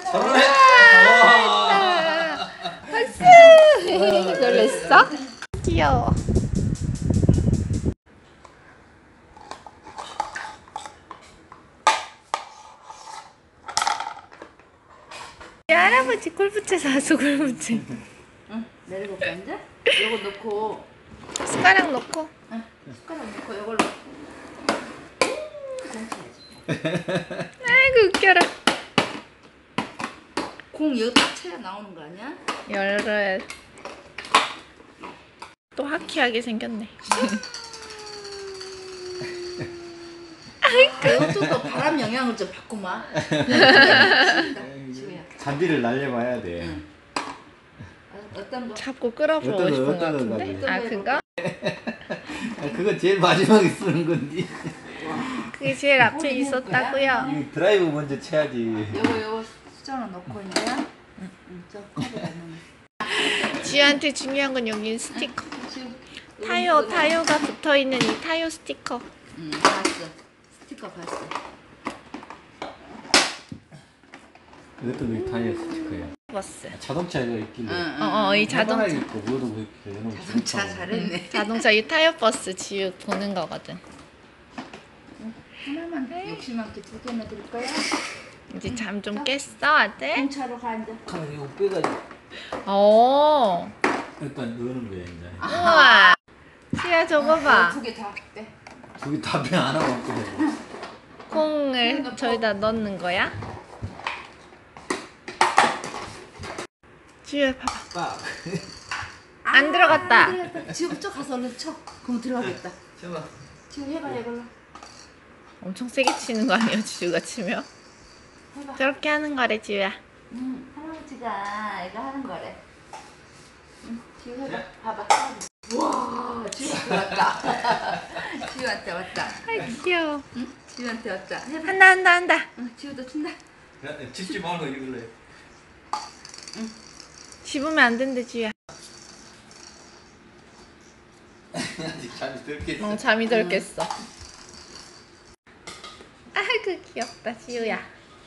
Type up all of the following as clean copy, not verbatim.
잘하네. 박수! 놀랬어? 귀여워. 할아버지 골프채 사서 골프채. 응, 내려볼까 이제? 요거 넣고 숟가락 넣고. 응, 숟가락 넣고 요걸로 공 쳐야지. 아이고 웃겨라. 공 여기 딱 쳐야 나오는 거 아니야? 열어야 또 하키하게 생겼네. 이것도 또 바람 영향을 좀 받구만. 잔디를 날려봐야 돼. 응. 어떤 거? 자꾸 끌어보고 싶은 거 같은데? 아 그거? 그거 제일 마지막에 쓰는 건데. 그게 제일 앞에 있었다고요? 이 드라이브 먼저 쳐야지. 요거 수저는 넣고 이제 저 컵에 넣는. 지우한테 중요한 건 여기 스티커. 타요가 붙어있는 이 타요 스티커. 봤어. 스티커 봤어. 이것도 왜 타이어 스티커야? 버스. 자동차가 있길래. 이 자동차. 있고 뭐도 있고. 자동차 잘했네. 자동차 이 타요 버스 지우 보는 거거든. 하나만 욕심 많게 두 개나 들 거야? 이제 잠 좀 깼어 아들? 공차로 가 이제. 카메라 이거 빼가지고. 오. 일단 넣는 거야 이제. 우와. 지우야 저거 봐. 두 개 다 빼. 두 개 다 빼 안 하고 왔거든. 콩을 저기다 넣는 거야? 지우야 봐봐. 빡. 안 들어갔다. 지금 저 가서 얼른 쳐. 그럼 들어가겠다. 쳐봐. 지금 해봐 이걸로. 엄청 세게 치는 거 아니야 지우가 치면? 해봐. 저렇게 하는 거래 지우야. 할아버지가 이거 하는 거래. 지우 해봐. 봐봐. 와, 지우한테 왔다. 지우한테 왔다. 아이 귀여워. 응? 지우한테 왔다. 해봐. 한다. 응, 지우도 춘다. 집지 말고 이걸로 해. 집으면 안 된대 지우야. 아직 잠이 덜 깼어. 잠이 덜 깼어. 아이고 귀엽다 지우야.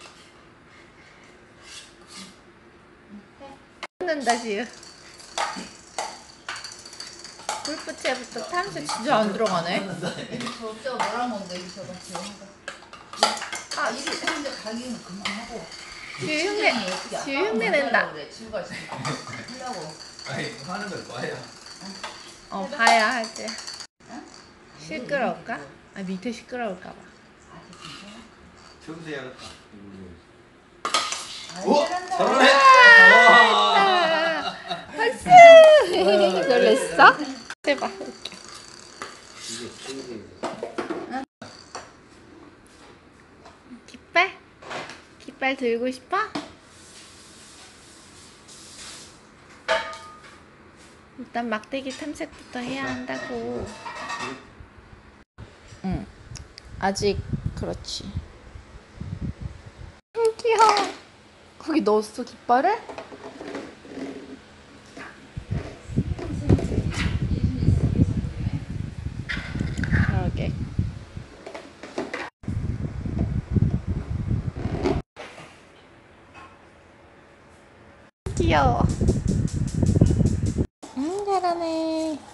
웃는다 지우. 골프채부터 탐색 진짜 안 들어가네. 저거 뭐랑 건데 저거 이리 사는데 가기는 그만하고. 지우 흉내 낸다. 그래. 지우가 지금 하려고. 아니 하는 걸 봐야. 봐야 하지. 시끄러울까? 아 밑에 시끄러울까 봐. 저기서 해야겠다. 오! 잘하네. 박수! 놀랬어? 해봐. 깃발? 깃발 들고 싶어? 일단 막대기 탐색부터 해야 한다고. 응. 아직 그렇지. 귀여워. 거기 넣었어 깃발을? 그러게. 귀여워. 잘하네.